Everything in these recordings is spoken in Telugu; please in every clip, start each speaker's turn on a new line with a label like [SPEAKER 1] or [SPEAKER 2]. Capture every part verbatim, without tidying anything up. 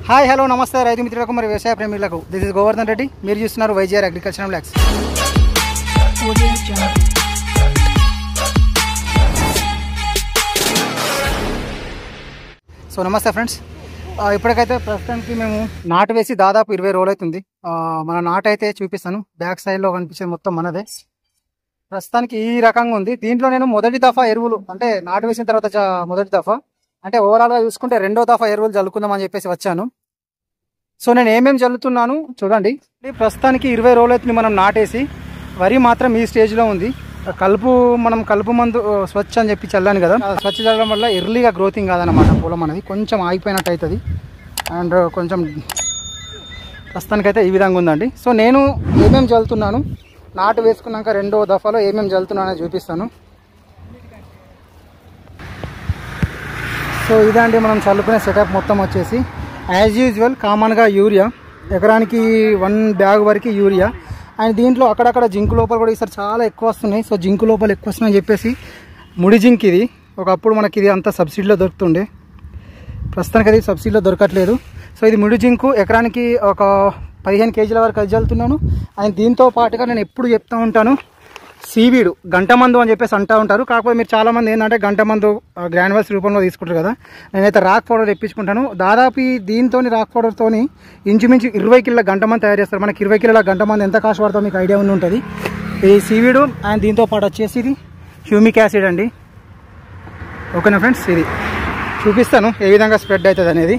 [SPEAKER 1] హాయ్ హలో నమస్తే రైతు మిత్రులకు మరి వ్యవసాయ ప్రేమికులకు దిస్ ఇస్ గోవర్ధన్ రెడ్డి. మీరు చూస్తున్నారు వైజీఆర్ అగ్రికల్చర్ బ్లాగ్స్. సో నమస్తే ఫ్రెండ్స్, ఇప్పటికైతే ప్రస్తుతానికి మేము నాటు వేసి దాదాపు ఇరవై రోజులు అవుతుంది. మన నాటు అయితే చూపిస్తాను. బ్యాక్ సైడ్లో కనిపించేది మొత్తం మనదే. ప్రస్తుతానికి ఈ రకంగా ఉంది. దీంట్లో నేను మొదటి దఫా ఎరువులు అంటే నాటు వేసిన తర్వాత మొదటి దఫా అంటే ఓవరాల్గా చూసుకుంటే రెండో దఫా ఎరువులు చల్లుకుందామని చెప్పేసి వచ్చాను. సో నేను ఏమేమి చల్లుతున్నాను చూడండి. ప్రస్తుతానికి ఇరవై రోజులు అవుతుంది మనం నాటేసి. వరి మాత్రం ఈ స్టేజ్లో ఉంది. కలుపు మనం కలుపు మందు స్వచ్ఛ అని చెప్పి చల్లాను కదా, స్వచ్ఛ చల్లడం వల్ల ఎర్లీగా గ్రోతింగ్ కాదనమాట పొలం అనేది, కొంచెం ఆగిపోయినట్టు అవుతుంది. అండ్ కొంచెం ప్రస్తుతానికైతే ఈ విధంగా ఉందండి. సో నేను ఏమేమి చల్లుతున్నాను, నాటు వేసుకున్నాక రెండో దఫాలో ఏమేమి చల్లుతున్నానో చూపిస్తాను. సో ఇదండి మనం చల్లుకునే సెటప్ మొత్తం వచ్చేసి యాజ్ యూజువల్ కామన్గా యూరియా, ఎకరానికి వన్ బ్యాగ్ వరకు యూరియా. అండ్ దీంట్లో అక్కడక్కడ జింకు లోపల కూడా ఈసారి చాలా ఎక్కువ వస్తున్నాయి. సో జింకు లోపల ఎక్కువ వస్తున్నాయని చెప్పేసి ముడి జింక్ ఇది. ఒకప్పుడు మనకి ఇది అంతా సబ్సిడీలో దొరుకుతుండే, ప్రస్తుతానికి అది సబ్సిడీలో దొరకట్లేదు. సో ఇది ముడి జింకు ఎకరానికి ఒక పదిహేను కేజీల వరకు అది చల్లుతున్నాను. అండ్ దీంతో పాటుగా నేను ఎప్పుడు చెప్తూ ఉంటాను, సీవీడు గంట మందు అని చెప్పేసి అంటూ ఉంటారు. కాకపోతే మీరు చాలామంది ఏంటంటే గంట మందు గ్రాన్యువల్స్ రూపంలో తీసుకుంటారు కదా, నేనైతే రాక్ పౌడర్ తెప్పించుకుంటాను. దాదాపు దీంతో రాక్ పౌడర్తో ఇంచుమించు ఇరవై కిలోల గంట మంది తయారు చేస్తారు. మనకి ఇరవై కిలోల గంట మంది ఎంత కాస్ట్ పడుతుందో మీకు ఐడియా ఉండి ఉంటుంది. ఈ సీవీడు అండ్ దీంతో పాటు వచ్చేసి ఇది హ్యూమిక్ యాసిడ్ అండి. ఓకేనా ఫ్రెండ్స్, ఇది చూపిస్తాను ఏ విధంగా స్ప్రెడ్ అవుతుంది అనేది.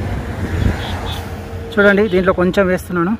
[SPEAKER 1] చూడండి దీంట్లో కొంచెం వేస్తున్నాను.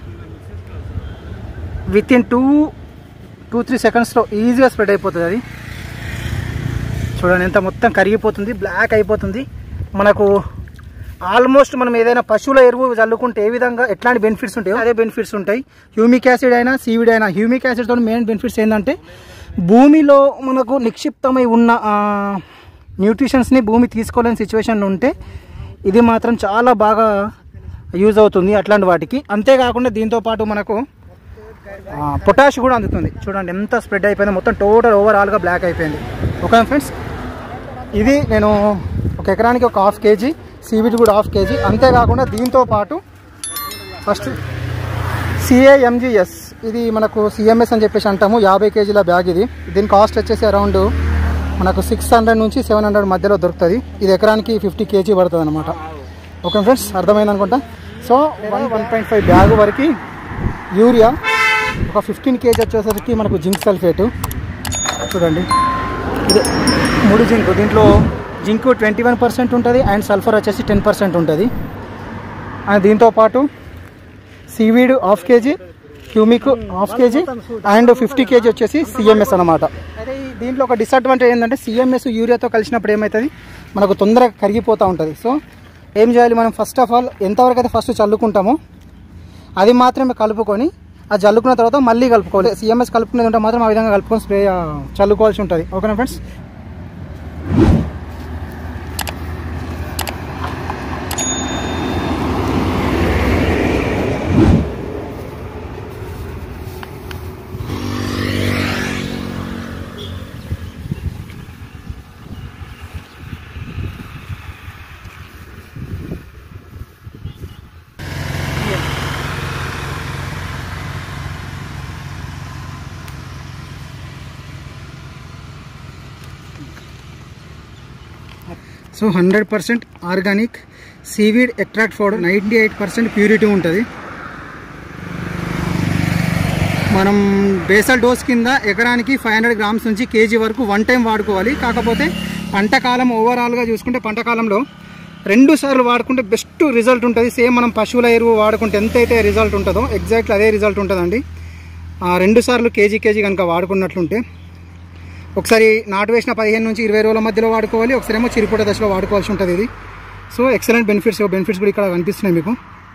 [SPEAKER 1] Within two two three సెకండ్స్లో ఈజీగా స్ప్రెడ్ అయిపోతుంది అది. చూడండి ఎంత మొత్తం కరిగిపోతుంది, బ్లాక్ అయిపోతుంది. మనకు ఆల్మోస్ట్ మనం ఏదైనా పశువుల ఎరువు చల్లుకుంటే ఏ విధంగా ఎట్లాంటి బెనిఫిట్స్ ఉంటాయో అదే బెనిఫిట్స్ ఉంటాయి. హ్యూమిక్ యాసిడ్ అయినా సీవిడ్ అయినా. హ్యూమిక్ యాసిడ్తో మెయిన్ బెనిఫిట్స్ ఏంటంటే భూమిలో మనకు నిక్షిప్తమై ఉన్న న్యూట్రిషన్స్ని భూమి తీసుకోలేని సిచ్యువేషన్లో ఉంటే ఇది మాత్రం చాలా బాగా యూజ్ అవుతుంది అట్లాంటి వాటికి. అంతేకాకుండా దీంతోపాటు మనకు పొటాష్ కూడా అందుతుంది. చూడండి ఎంత స్ప్రెడ్ అయిపోయింది, మొత్తం టోటల్ ఓవరాల్గా బ్లాక్ అయిపోయింది. ఓకే ఫ్రెండ్స్, ఇది నేను ఒక ఎకరానికి ఒక హాఫ్ కేజీ సీవిడ్ కూడా హాఫ్ కేజీ. అంతేకాకుండా దీంతో పాటు ఫస్ట్ సిఏఎంజిఎస్, ఇది మనకు సిఎంఎస్ అని చెప్పేసి అంటాము, యాభై కేజీల బ్యాగ్ ఇది. దీని కాస్ట్ వచ్చేసి అరౌండ్ మనకు సిక్స్ హండ్రెడ్ నుంచి సెవెన్ హండ్రెడ్ మధ్యలో దొరుకుతుంది. ఇది ఎకరానికి ఫిఫ్టీ కేజీ పడుతుంది అనమాట. ఓకే ఫ్రెండ్స్, అర్థమైంది అనుకుంటా. So one one point five bag వరకు యూరియా, ఒక ఫిఫ్టీన్ కేజీ వచ్చేసరికి మనకు జింక్ సల్ఫేటు. చూడండి ఇది ముడి జింకు. దీంట్లో జింకు ట్వంటీ వన్ పర్సెంట్ ఉంటుంది అండ్ సల్ఫర్ వచ్చేసి టెన్ పర్సెంట్ ఉంటుంది. అండ్ దీంతోపాటు seaweed half KG, humic half KG and fifty KG వచ్చేసి సిఎంఎస్ అనమాట. అయితే దీంట్లో ఒక డిసడ్వాంటేజ్ ఏంటంటే సిఎంఎస్ యూరియాతో కలిసినప్పుడు ఏమవుతుంది, మనకు తొందరగా కరిగిపోతూ ఉంటుంది. సో ఏం చేయాలి మనం, ఫస్ట్ ఆఫ్ ఆల్ ఎంతవరకు అయితే ఫస్ట్ చల్లుకుంటామో అది మాత్రమే కలుపుకొని అది చల్లుకున్న తర్వాత మళ్ళీ కలుపుకోవాలి. సిఎంఎస్ కలుపుకునేది ఉంటే మాత్రం ఆ విధంగా కలుపుకొని స్ప్రే చల్లుకోవాల్సి ఉంటుంది. ఓకేనా friends. So hundred percent organic seaweed extract powder, ninety eight percent purity ఉంటుంది. మనం బేసల్ డోస్ కింద ఎకరానికి ఫైవ్ హండ్రెడ్ గ్రామ్స్ నుంచి కేజీ వరకు వన్ టైం వాడుకోవాలి. కాకపోతే పంటకాలం ఓవరాల్గా చూసుకుంటే పంటకాలంలో రెండు సార్లు వాడుకుంటే బెస్ట్ రిజల్ట్ ఉంటుంది. సేమ్ మనం పశువుల ఎరువు వాడుకుంటే ఎంతైతే రిజల్ట్ ఉంటుందో ఎగ్జాక్ట్లీ అదే రిజల్ట్ ఉంటుందండి. రెండు సార్లు కేజీ కేజీ కనుక వాడుకున్నట్లుంటే ఒకసారి నాటు వేసిన పదిహేను నుంచి ఇరవై రోజుల మధ్యలో వాడుకోవాలి, ఒకసారి ఏమో చిరుపూట దశలో వాడుకోవాల్సి ఉంటుంది ఇది. సో ఎక్సలెంట్ బెనిఫిట్స్ బెనిఫిట్స్ కూడా ఇక్కడ కనిపిస్తున్నాయి మీకు.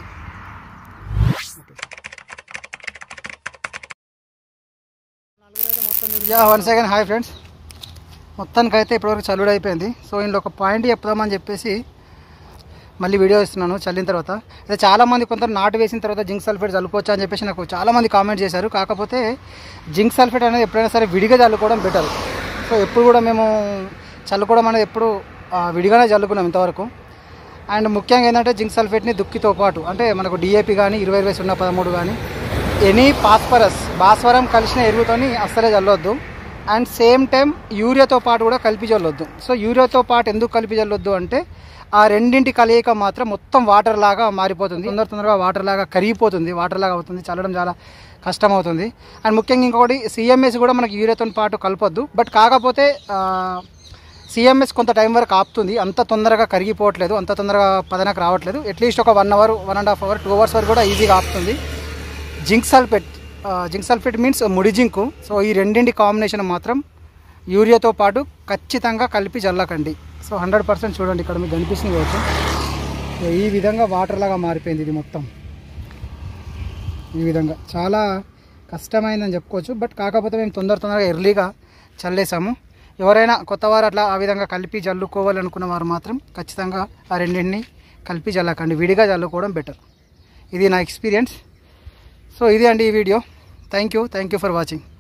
[SPEAKER 1] One second. హాయ్ ఫ్రెండ్స్, మొత్తానికి అయితే ఇప్పటివరకు చల్లుడు అయిపోయింది. సో ఇందులో ఒక పాయింట్ చెప్తామని చెప్పేసి మళ్ళీ వీడియో ఇస్తున్నాను చల్లిన తర్వాత. అయితే చాలామంది కొంత నాటు వేసిన తర్వాత జింక్ సల్ఫేట్ చల్లుకోవచ్చా అని చెప్పేసి నాకు చాలామంది కామెంట్ చేశారు. కాకపోతే జింక్ సల్ఫేట్ అనేది ఎప్పుడైనా సరే విడిగా చల్లుకోవడం బెటర్. సో ఎప్పుడు కూడా మేము చల్లుకోవడం అనేది ఎప్పుడు విడిగానే చల్లుకున్నాం ఇంతవరకు. అండ్ ముఖ్యంగా ఏంటంటే జింక్ సల్ఫేట్ని దుక్కితో పాటు అంటే మనకు డిఏపి కానీ ఇరవై ఇరవై సున్నా పదమూడు కానీ ఎనీ ఫాస్ఫరస్ భాస్వరం కలిసిన ఎరువుతోని అస్సలే చల్లొద్దు. అండ్ సేమ్ టైం యూరియాతో పాటు కూడా కలిపి చల్లొద్దు. సో యూరియాతో పాటు ఎందుకు కలిపి చల్లొద్దు అంటే ఆ రెండింటి కలయిక మాత్రం మొత్తం వాటర్ లాగా మారిపోతుంది, తొందర తొందరగా వాటర్ లాగా కరిగిపోతుంది, వాటర్ లాగా అవుతుంది, చల్లడం చాలా కష్టం అవుతుంది. అండ్ ముఖ్యంగా ఇంకొకటి సిఎంఎస్ కూడా మనకి యూరియాతో పాటు కలపొద్దు. బట్ కాకపోతే సిఎంఎస్ కొంత టైం వరకు ఆపుతుంది, అంత తొందరగా కరిగిపోవట్లేదు, అంత తొందరగా పదనకు రావట్లేదు. అట్లీస్ట్ ఒక one hour one and half hour two hours వరకు కూడా ఈజీగా ఆపుతుంది. Zinc sulphate zinc sulphate means ముడి జింకు. సో ఈ రెండింటి కాంబినేషన్ మాత్రం యూరియాతో పాటు ఖచ్చితంగా కలిపి చల్లకండి. సో హండ్రెడ్ పర్సెంట్ చూడండి, ఇక్కడ మీకు కనిపిస్తుంది కావచ్చు, ఈ విధంగా వాటర్ లాగా మారిపోయింది ఇది మొత్తం. ఈ విధంగా చాలా కష్టమైందని చెప్పుకోవచ్చు. బట్ కాకపోతే మేము తొందర తొందరగా ఎర్లీగా చల్లేసాము. ఎవరైనా కొత్త వారు అట్లా ఆ విధంగా కలిపి చల్లుకోవాలనుకున్న వారు మాత్రం ఖచ్చితంగా ఆ రెండింటిని కలిపి చల్లకండి, విడిగా చల్లుకోవడం బెటర్. ఇది నా ఎక్స్పీరియన్స్. సో ఇది అండి ఈ video. Thank you thank you for watching.